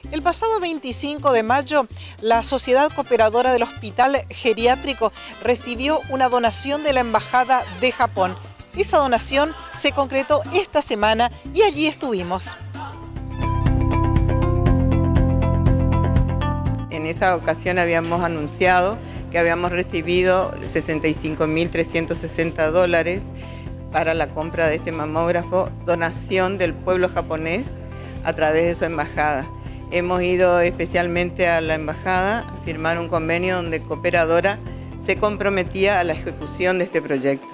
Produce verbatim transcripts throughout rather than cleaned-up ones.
El pasado veinticinco de mayo, la Sociedad Cooperadora del Hospital Geriátrico recibió una donación de la Embajada de Japón. Esa donación se concretó esta semana y allí estuvimos. En esa ocasión habíamos anunciado que habíamos recibido sesenta y cinco mil trescientos sesenta dólares para la compra de este mamógrafo, donación del pueblo japonés a través de su embajada. Hemos ido especialmente a la embajada a firmar un convenio donde Cooperadora se comprometía a la ejecución de este proyecto.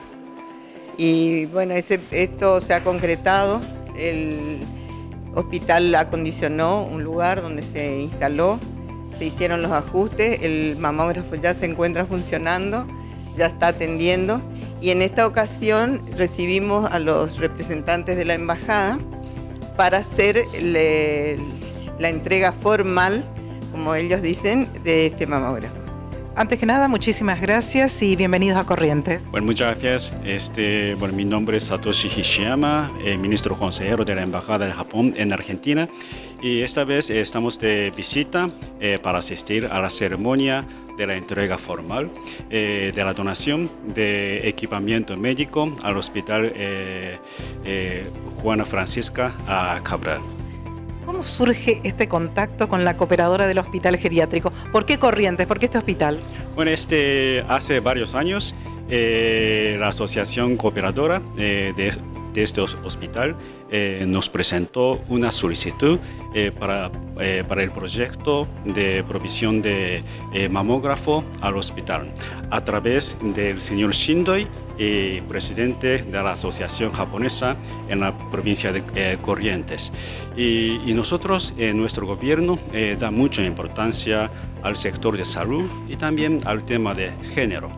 Y bueno, ese, esto se ha concretado. El hospital acondicionó un lugar donde se instaló, se hicieron los ajustes, el mamógrafo ya se encuentra funcionando, ya está atendiendo. Y en esta ocasión recibimos a los representantes de la embajada para hacer le, la entrega formal, como ellos dicen, de este mamógrafo. Antes que nada, muchísimas gracias y bienvenidos a Corrientes. Bueno, muchas gracias. Este, bueno, mi nombre es Satoshi Hishiyama, eh, ministro consejero de la Embajada de Japón en Argentina. Y esta vez eh, estamos de visita eh, para asistir a la ceremonia de la entrega formal eh, de la donación de equipamiento médico al Hospital eh, eh, Juana Francisca a Cabral. ¿Cómo surge este contacto con la Cooperadora del Hospital Geriátrico? ¿Por qué Corrientes? ¿Por qué este hospital? Bueno, este, hace varios años eh, la Asociación Cooperadora eh, de, de este hospital eh, nos presentó una solicitud eh, para, eh, para el proyecto de provisión de eh, mamógrafo al hospital a través del señor Shindoi, eh, presidente de la Asociación Japonesa en la provincia de eh, Corrientes. Y, y nosotros, eh, nuestro gobierno, eh, da mucha importancia al sector de salud y también al tema de género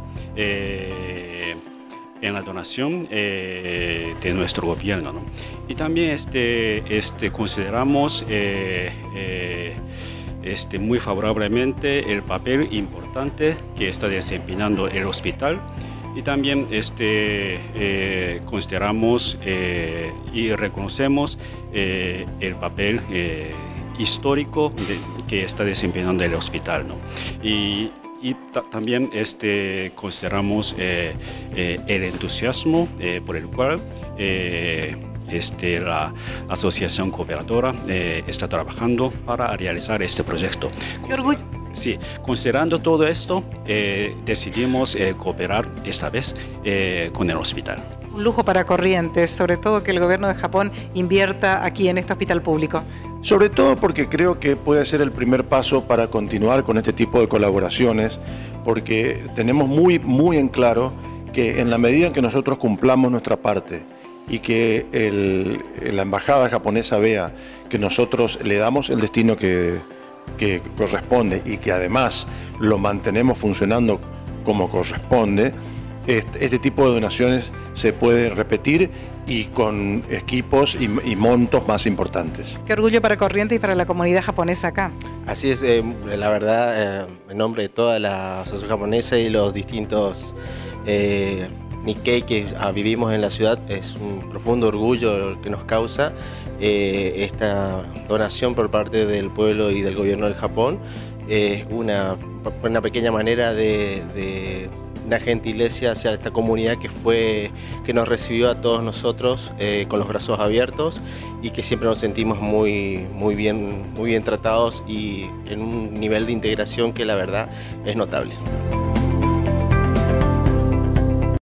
eh, en la donación eh, de nuestro gobierno, ¿no? Y también este, este, consideramos eh, eh, este, muy favorablemente el papel importante que está desempeñando el hospital. Y también este, eh, consideramos eh, y reconocemos eh, el papel eh, histórico de, que está desempeñando el hospital, ¿no? Y, y también este, consideramos eh, eh, el entusiasmo eh, por el cual eh, este, la Asociación Cooperadora eh, está trabajando para realizar este proyecto. ¡Qué orgullo! Sí, considerando todo esto, eh, decidimos eh, cooperar esta vez eh, con el hospital. Un lujo para Corrientes, sobre todo que el gobierno de Japón invierta aquí en este hospital público. Sobre todo porque creo que puede ser el primer paso para continuar con este tipo de colaboraciones, porque tenemos muy, muy en claro que en la medida en que nosotros cumplamos nuestra parte y que el, la embajada japonesa vea que nosotros le damos el destino que que corresponde y que además lo mantenemos funcionando como corresponde, este, este tipo de donaciones se puede repetir y con equipos y, y montos más importantes. Qué orgullo para Corrientes y para la comunidad japonesa acá. Así es, eh, la verdad, eh, en nombre de toda la asociación japonesa y los distintos eh, Nikkei que ah, vivimos en la ciudad, es un profundo orgullo que nos causa eh, esta donación por parte del pueblo y del gobierno del Japón. Es eh, una, una pequeña manera de, de una gentileza hacia esta comunidad que, fue, que nos recibió a todos nosotros eh, con los brazos abiertos y que siempre nos sentimos muy, muy, bien, muy bien tratados y en un nivel de integración que la verdad es notable.